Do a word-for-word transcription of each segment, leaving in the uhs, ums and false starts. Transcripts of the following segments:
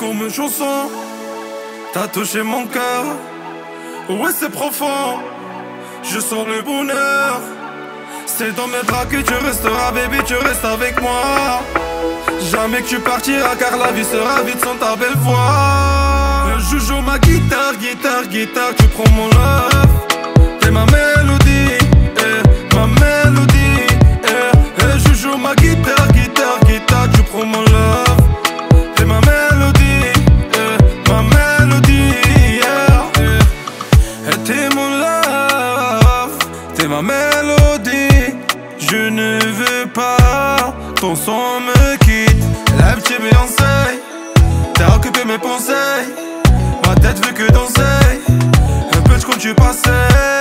Comme une chanson, t'as touché mon cœur. Ouais, c'est profond, je sens le bonheur. C'est dans mes bras que tu resteras, baby, tu restes avec moi. Jamais que tu partiras, car la vie sera vite sans ta belle voix. Je joue ma guitare, guitare, guitare, tu prends mon love. T'es ma mélodie, eh, ma mélodie, eh, eh. Je joue ma guitare, guitare, guitare, tu prends mon love. T'es ma mélodie, eh, ma mélodie, yeah, eh. T'es mon love, t'es ma mélodie. Je ne veux pas ton son me quitte. La petite Beyoncé, t'as occupé mes pensées. Ma tête veut que danser. Un peu de quand tu passais.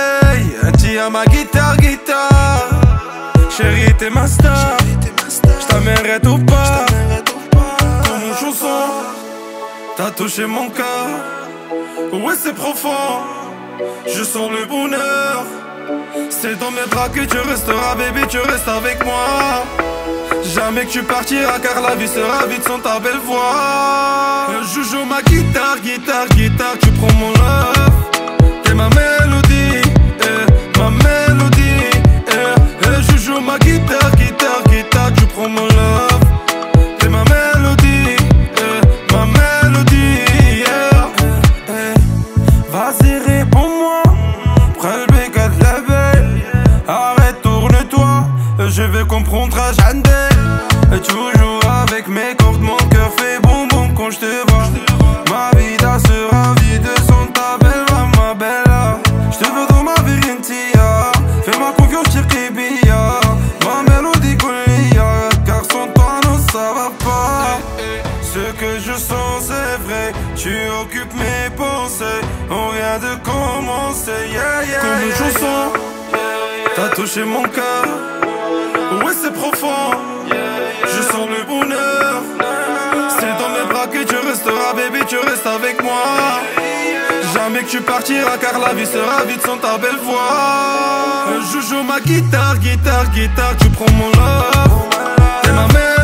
Un petit à ma guitare, guitare. Chérie, t'es ma star. J't'amènerai tout pas. Comme une chanson, t'as touché mon cœur. Ouais, c'est profond, je sens le bonheur. C'est dans mes bras que tu resteras, baby, tu restes avec moi. Jamais que tu partiras, car la vie sera vite sans ta belle voix. Je joue ma guitare, guitare, guitare, tu prends mon love. T'es ma mélodie, eh, ma mélodie, eh, eh. Je joue ma guitare, guitare, guitare, tu prends mon love. T'es ma mélodie, eh, ma mélodie, yeah, eh, eh. Vas-y, réponds-moi, prends le bec de la belle. Arrête, tourne-toi, je vais comprendre à Jandel. Toujours avec mes cordes, mon cœur fait bonbon quand je te vois. Ma vida sera vide sans ta belle, ma bella. Je te veux dans ma virintia. Fais-moi confiance, Chirkibia. Ma mélodie collia, car sans toi non ça va pas. Ce que je sens c'est vrai, tu occupes mes pensées. On vient de commencer, yeah, yeah. Comme une chanson, t'as touché mon cœur. Ouais, c'est profond, je sens le bonheur. C'est dans mes bras que tu resteras, baby, tu restes avec moi. Jamais que tu partiras, car la vie sera vite sans ta belle voix. Je joue ma guitare, guitare, guitare, tu prends mon love. T'es ma mère.